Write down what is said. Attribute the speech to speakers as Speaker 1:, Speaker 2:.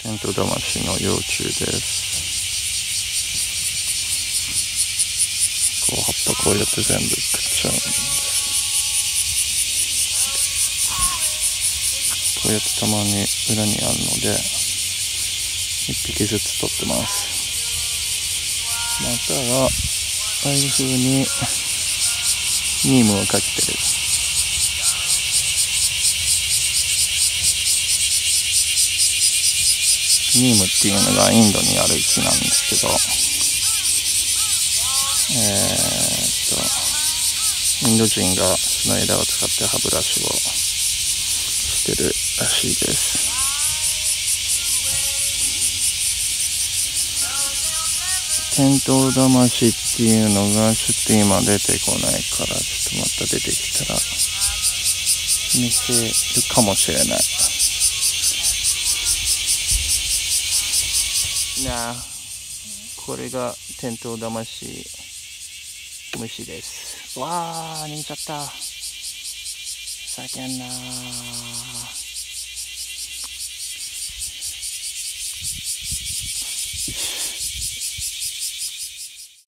Speaker 1: テント魂の幼虫です。こう葉っぱこうやって全部食っちゃうんです。こうやってたまに裏にあるので一匹ずつ取ってます。またはああいう風にニームをかけてる。ニームっていうのがインドにある木なんですけど、インド人がその枝を使って歯ブラシをしてるらしいです。テントウダマシっていうのがちょっと今出てこないから、ちょっとまた出てきたら見せるかもしれない。なあ、これがテントウダマシ虫です。わー、逃げちゃった。叫んだー。